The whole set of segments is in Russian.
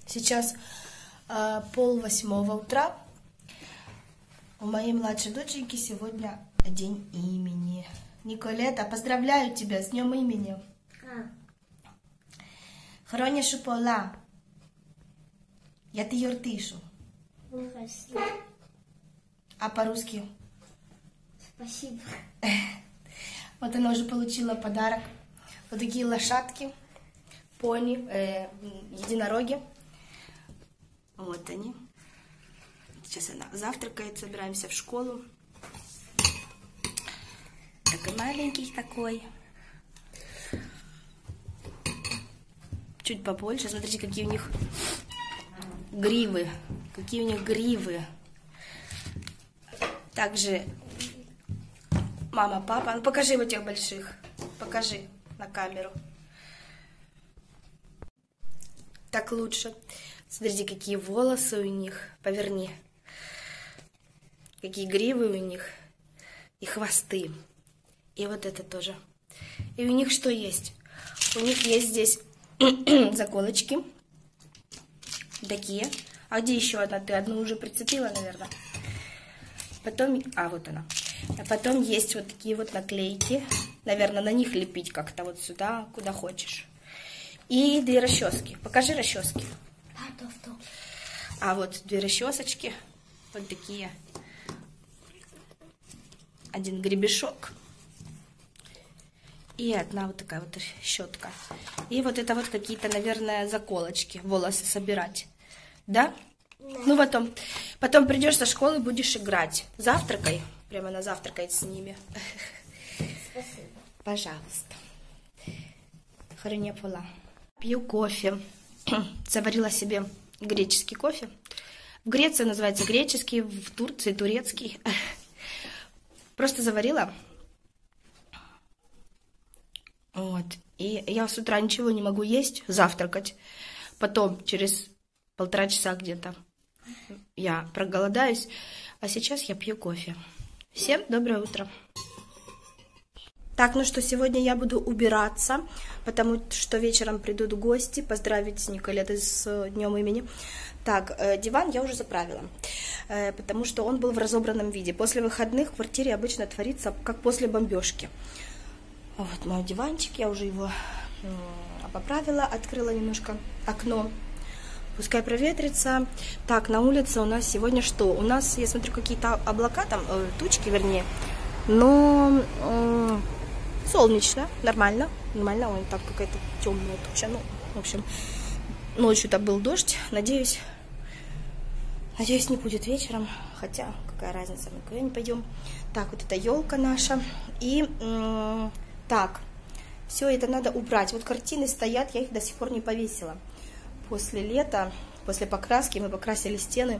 Сейчас 7:30 утра. У моей младшей доченьки сегодня день имени. Николета, поздравляю тебя с днем имени. Хронишу пола. Я ты юртишу. А по-русски? Спасибо. Вот она уже получила подарок. Вот такие лошадки, пони, единороги. Вот они. Сейчас она завтракает, собираемся в школу. Такой маленький такой. Чуть побольше. Смотрите, какие у них гривы. Какие у них гривы. Также мама, папа. Ну, покажи вот тех больших. Покажи на камеру. Так лучше. Смотрите, какие волосы у них. Поверни. Какие гривы у них. И хвосты. И вот это тоже. И у них что есть? У них есть здесь заколочки. Такие. А где еще одна? Ты одну уже прицепила, наверное. Потом... А, вот она. А потом есть вот такие вот наклейки. Наверное, на них лепить как-то вот сюда, куда хочешь. И 2 расчески. Покажи расчески. А вот 2 расчесочки. Вот такие. 1 гребешок. И одна вот такая вот щетка. И вот это вот какие-то, наверное, заколочки. Волосы собирать. Да? Да. Ну, потом придешь со школы, будешь играть. Завтракай. Прямо она завтракает с ними. Спасибо. Пожалуйста. Хороня пола. Пью кофе. Заварила себе греческий кофе. В Греции называется греческий, в Турции турецкий. Просто заварила. Вот. И я с утра ничего не могу есть, завтракать. Потом, через 1,5 часа где-то, я проголодаюсь. А сейчас я пью кофе. Всем доброе утро. Так, ну что, сегодня я буду убираться, потому что вечером придут гости, поздравить Николетой с днем имени. Так, диван я уже заправила, потому что он был в разобранном виде. После выходных в квартире обычно творится, как после бомбежки. Вот мой диванчик, я уже его поправила, открыла немножко окно. Пускай проветрится. Так, на улице у нас сегодня что? У нас, я смотрю, какие-то облака, там, тучки, вернее, но солнечно, нормально. Нормально, он там какая-то темная туча. Ну, в общем, ночью-то был дождь. Надеюсь, не будет вечером. Хотя, какая разница, мы никуда не пойдем. Так, вот эта елка наша. И так, все это надо убрать. Вот картины стоят, я их до сих пор не повесила. После лета, после покраски мы покрасили стены.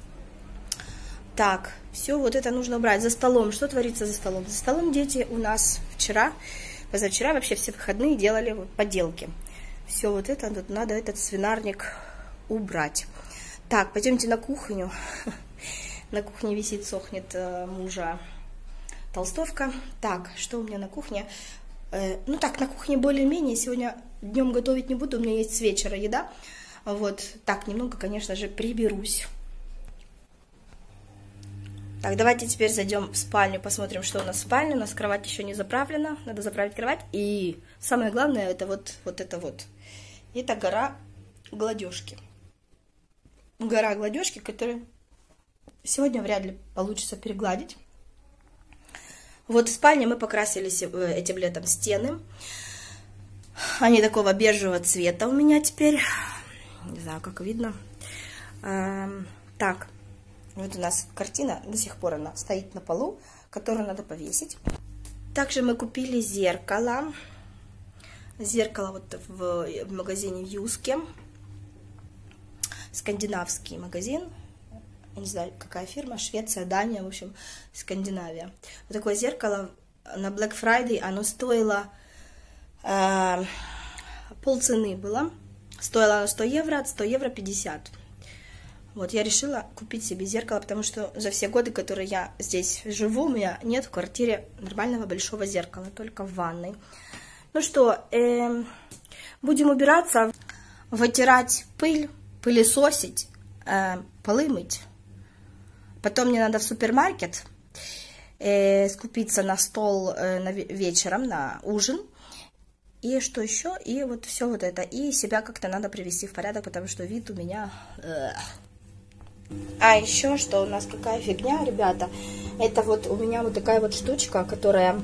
Так, все вот это нужно убрать. За столом, что творится за столом? За столом дети у нас вчера, позавчера, вообще все выходные делали вот поделки. Все вот это, надо этот свинарник убрать. Так, пойдемте на кухню. На кухне висит, сохнет мужа толстовка. Так, что у меня на кухне? Ну так, на кухне более-менее. Сегодня днем готовить не буду, у меня есть с вечера еда. Вот, так, немного, конечно же, приберусь. Так, давайте теперь зайдем в спальню, посмотрим, что у нас в спальне. У нас кровать еще не заправлена, надо заправить кровать. И самое главное, это вот это вот. Это гора гладежки. Гора гладежки, которую сегодня вряд ли получится перегладить. Вот в спальне мы покрасили этим летом стены. Они такого бежевого цвета у меня теперь. Не знаю, как видно. Так, вот у нас картина, до сих пор она стоит на полу, которую надо повесить. Также мы купили зеркало. Зеркало вот в магазине в Юске. Скандинавский магазин. Я не знаю, какая фирма, Швеция, Дания, в общем, Скандинавия. Вот такое зеркало на Black Friday, оно стоило полцены было. Стоило оно 100 евро, от 100 евро 50. Вот, я решила купить себе зеркало, потому что за все годы, которые я здесь живу, у меня нет в квартире нормального большого зеркала, только в ванной. Ну что, будем убираться, вытирать пыль, пылесосить, полы мыть. Потом мне надо в супермаркет скупиться на стол вечером, на ужин. И что еще? И вот все вот это. И себя как-то надо привести в порядок, потому что вид у меня... А еще что у нас, какая фигня, ребята. Это вот у меня вот такая вот штучка, которая...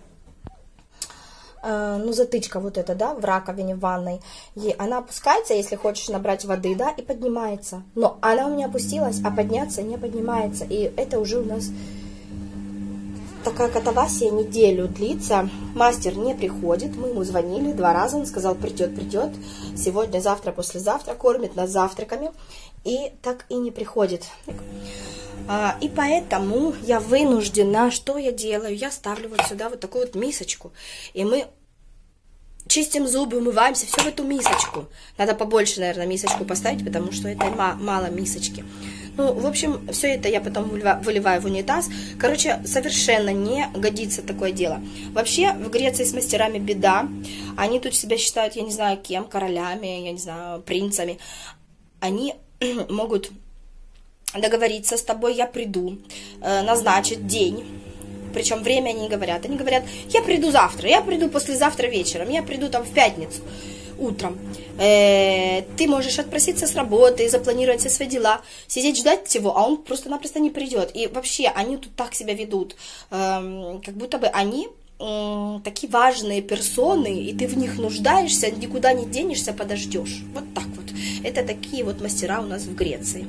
ну, затычка вот эта, да, в раковине, в ванной. И она опускается, если хочешь набрать воды, да, и поднимается. Но она у меня опустилась, а подняться не поднимается. И это уже у нас такая катавасия неделю длится. Мастер не приходит, мы ему звонили 2 раза, он сказал, придет. Сегодня, завтра, послезавтра кормит нас завтраками. И так и не приходит. И поэтому я вынуждена, что я делаю? Я ставлю вот сюда вот такую вот мисочку. И мы чистим зубы, умываемся, все в эту мисочку. Надо побольше, наверное, мисочку поставить, потому что это мало мисочки. Ну, в общем, все это я потом выливаю в унитаз. Короче, совершенно не годится такое дело. Вообще, в Греции с мастерами беда. Они тут себя считают, я не знаю кем, королями, я не знаю, принцами. Они могут договориться с тобой, я приду, назначить день, причем время они не говорят. Они говорят, я приду завтра, я приду послезавтра вечером, я приду там в пятницу утром. Ты можешь отпроситься с работы, запланировать все свои дела, сидеть ждать его, а он просто-напросто не придет. И вообще, они тут так себя ведут, как будто бы они такие важные персоны, и ты в них нуждаешься, никуда не денешься, подождешь. Вот так вот. Это такие вот мастера у нас в Греции.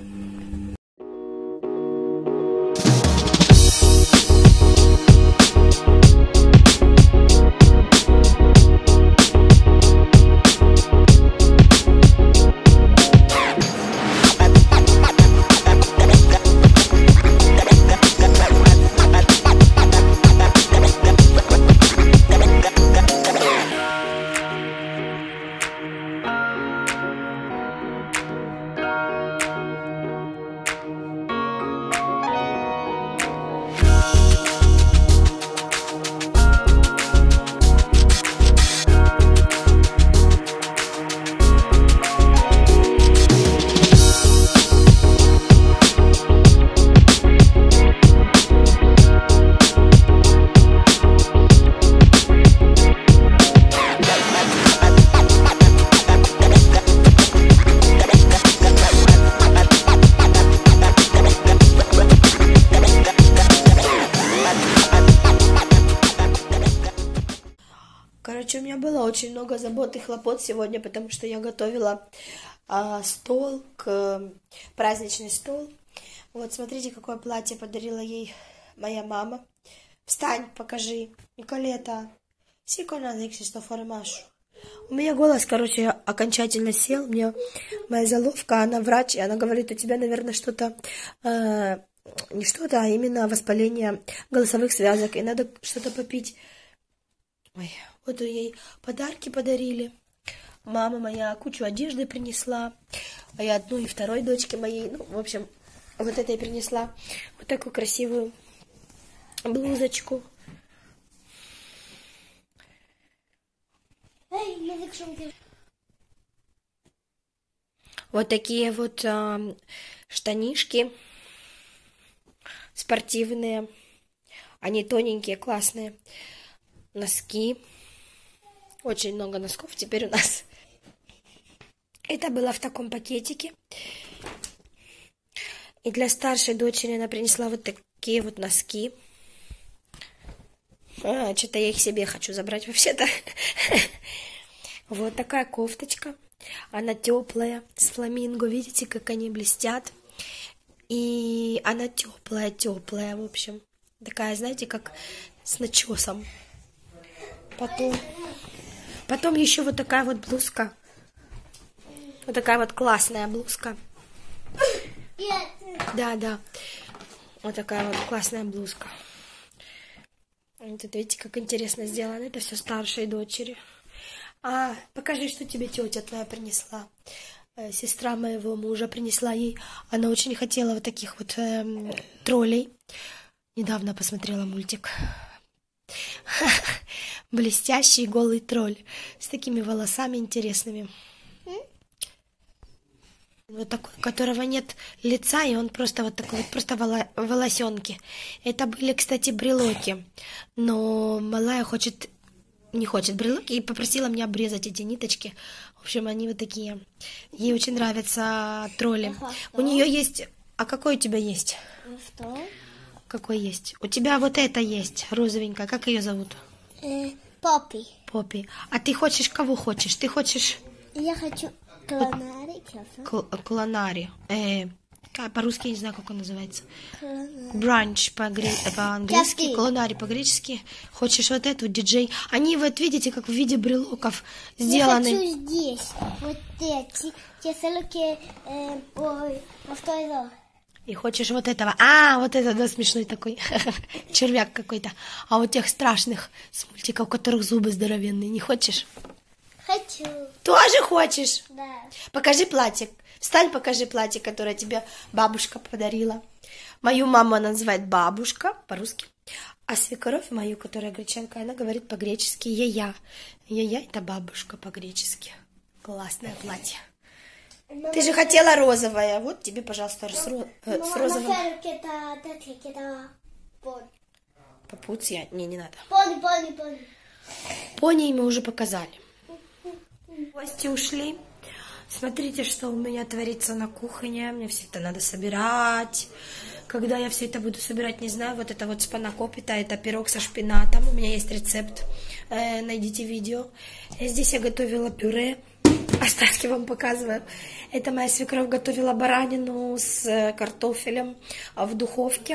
Короче, у меня было очень много забот и хлопот сегодня, потому что я готовила стол, праздничный стол. Вот, смотрите, какое платье подарила ей моя мама. Встань, покажи. Николета, сикона диксисто формашу. У меня голос, короче, окончательно сел. Мне моя заловка, она врач, и она говорит, у тебя, наверное, что-то... не что-то, а именно воспаление голосовых связок, и надо что-то попить. Ой, вот ей подарки подарили. Мама моя кучу одежды принесла, а я одну и второй дочке моей, ну, в общем, вот этой принесла вот такую красивую блузочку. Вот такие вот штанишки спортивные, они тоненькие, классные. Носки. Очень много носков теперь у нас. Это было в таком пакетике. И для старшей дочери она принесла вот такие вот носки. Что-то я их себе хочу забрать вообще-то. Вот такая кофточка. Она теплая, с фламинго. Видите, как они блестят. И она теплая, в общем. Такая, знаете, как с начесом. Потом еще вот такая вот блузка. Вот такая вот классная блузка. Да. Вот такая вот классная блузка. Тут видите, как интересно сделано. Это все старшей дочери. Покажи, что тебе тетя твоя принесла. Сестра моего мужа принесла ей. Она очень хотела вот таких вот троллей. Недавно посмотрела мультик. Блестящий голый тролль с такими волосами интересными. Вот такой, у которого нет лица, и он просто вот такой вот, просто волосенки. Это были, кстати, брелоки. Но малая не хочет брелоки и попросила меня обрезать эти ниточки. В общем, они вот такие. Ей очень нравятся тролли. У нее есть... А какой у тебя есть? Что? Какой есть? У тебя вот это есть, розовенькая. Как ее зовут? Поппи. Поппи. А ты хочешь кого хочешь? Ты хочешь... Я хочу клонари. Клонари. По-русски я не знаю, как он называется. Бранч по-английски, клонари по-гречески. Хочешь вот эту, диджей? Они вот видите, как в виде брелоков сделаны. Я хочу здесь. Вот эти. Те салюки. Ой, а что это? И хочешь вот этого. Вот это, да, смешной такой. Червяк какой-то. А вот тех страшных с мультиков, у которых зубы здоровенные, не хочешь? Хочу. Тоже хочешь? Да. Покажи платье. Встань, покажи платье, которое тебе бабушка подарила. Мою маму она называет бабушка по-русски. А свекровь мою, которая гречанка, она говорит по-гречески я. Я это бабушка по-гречески. Классное платье. Ты же хотела розовое. Вот тебе, пожалуйста, с розовым. Папуция? Не надо. Пони. Пони мы уже показали. Гости ушли. Смотрите, что у меня творится на кухне. Мне все это надо собирать. Когда я все это буду собирать, не знаю. Вот это вот спанакопита, это пирог со шпинатом. У меня есть рецепт. Найдите видео. Здесь я готовила пюре. Остатки вам показываю. Это моя свекровь готовила баранину с картофелем в духовке.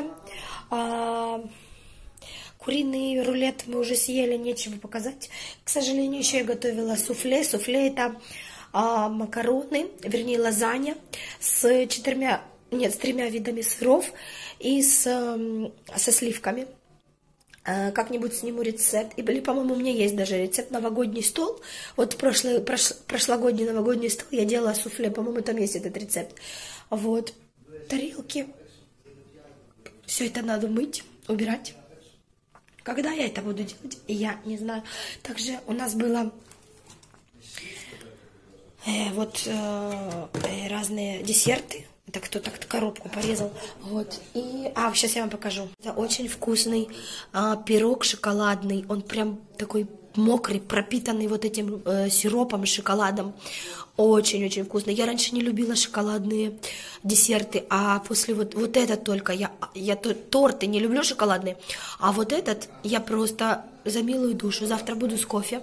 Куриный рулет мы уже съели, нечего показать. К сожалению, еще я готовила суфле. Суфле это макароны, вернее лазанья с тремя видами сыров и со сливками. Как-нибудь сниму рецепт. Или, по-моему, у меня есть даже рецепт новогодний стол. Вот прошлогодний новогодний стол я делала суфле. По-моему, там есть этот рецепт. Вот. Тарелки. Все это надо мыть, убирать. Когда я это буду делать, я не знаю. Также у нас было разные десерты. Это кто-то коробку порезал. Вот. И сейчас я вам покажу. Это очень вкусный пирог шоколадный. Он прям такой мокрый, пропитанный вот этим сиропом, шоколадом. Очень-очень вкусный. Я раньше не любила шоколадные десерты, а после вот этот только. Я торты не люблю шоколадные, а вот этот я просто за милую душу. Завтра буду с кофе.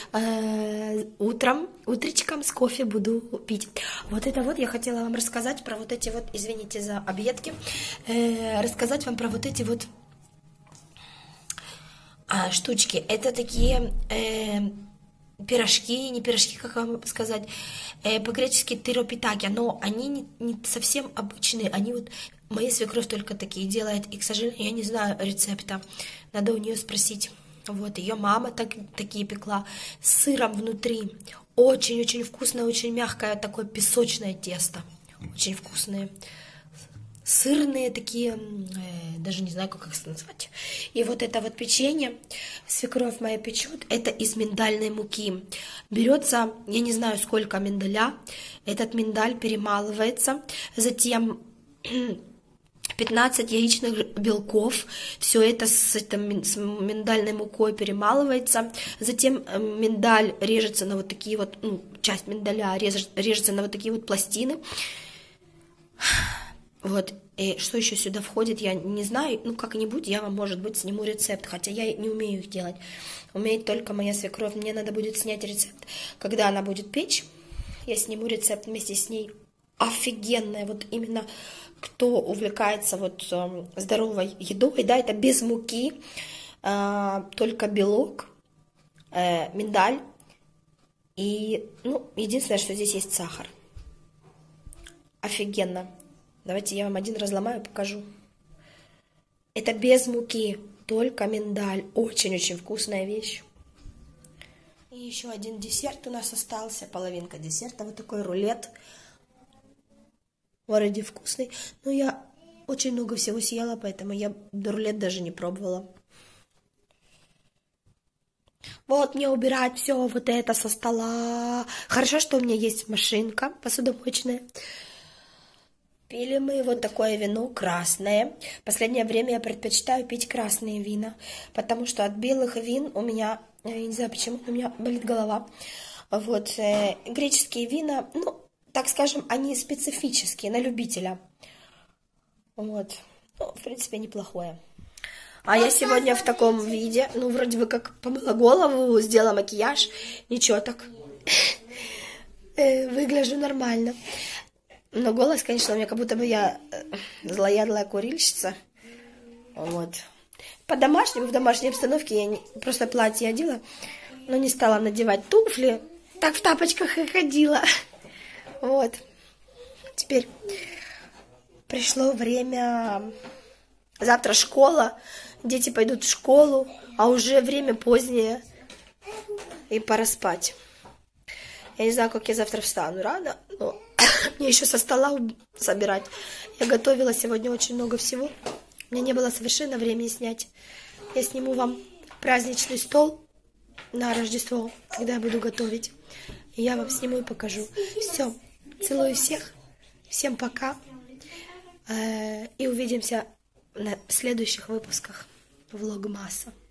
Утречком с кофе буду пить. Вот это вот я хотела вам рассказать про вот эти вот, извините за объедки, рассказать вам про вот эти вот штучки. Это такие пирожки, не пирожки, как вам сказать, по-гречески тиропитаки, но они не совсем обычные, они вот, моя свекровь только такие делает, и, к сожалению, я не знаю рецепта, надо у нее спросить. Вот, ее мама такие пекла, с сыром внутри, очень-очень вкусное, очень мягкое, такое песочное тесто, очень вкусные. Сырные такие, даже не знаю, как их назвать. И вот это вот печенье, свекровь моя печет, это из миндальной муки. Берется, я не знаю, сколько миндаля, этот миндаль перемалывается, затем 15 яичных белков, все это с миндальной мукой перемалывается, затем миндаль режется на вот такие вот, часть миндаля режется на вот такие вот пластины. Вот, и что еще сюда входит, я не знаю, как-нибудь я вам, может быть, сниму рецепт, хотя я не умею их делать, умеет только моя свекровь, мне надо будет снять рецепт, когда она будет печь, я сниму рецепт вместе с ней, офигенная, вот именно, кто увлекается вот здоровой едой, да, это без муки, только белок, миндаль, и, единственное, что здесь есть сахар, офигенно. Давайте я вам один разломаю и покажу. Это без муки, только миндаль. Очень-очень вкусная вещь. И еще один десерт у нас остался, половинка десерта. Вот такой рулет. Вроде вкусный. Но я очень много всего съела, поэтому я рулет даже не пробовала. Вот мне убирать все вот это со стола. Хорошо, что у меня есть машинка посудомоечная. Пили мы вот такое вино красное. В последнее время я предпочитаю пить красные вина, потому что от белых вин у меня, я не знаю почему, у меня болит голова. Вот, греческие вина, ну, так скажем, они специфические, на любителя. Вот, ну, в принципе, неплохое. А я сегодня в таком виде, ну, вроде бы как помыла голову, сделала макияж, ничего так, выгляжу нормально. Но голос, конечно, у меня как будто бы я злоядлая курильщица. Вот. По-домашнему, в домашней обстановке я просто платье одела, но не стала надевать туфли. Так в тапочках и ходила. Вот. Теперь пришло время... Завтра школа, дети пойдут в школу, а уже время позднее, и пора спать. Я не знаю, как я завтра встану рано, но мне еще со стола собирать. Я готовила сегодня очень много всего. У меня не было совершенно времени снять. Я сниму вам праздничный стол на Рождество, когда я буду готовить. И я вам сниму и покажу. Все, целую всех. Всем пока. И увидимся на следующих выпусках Влогмаса.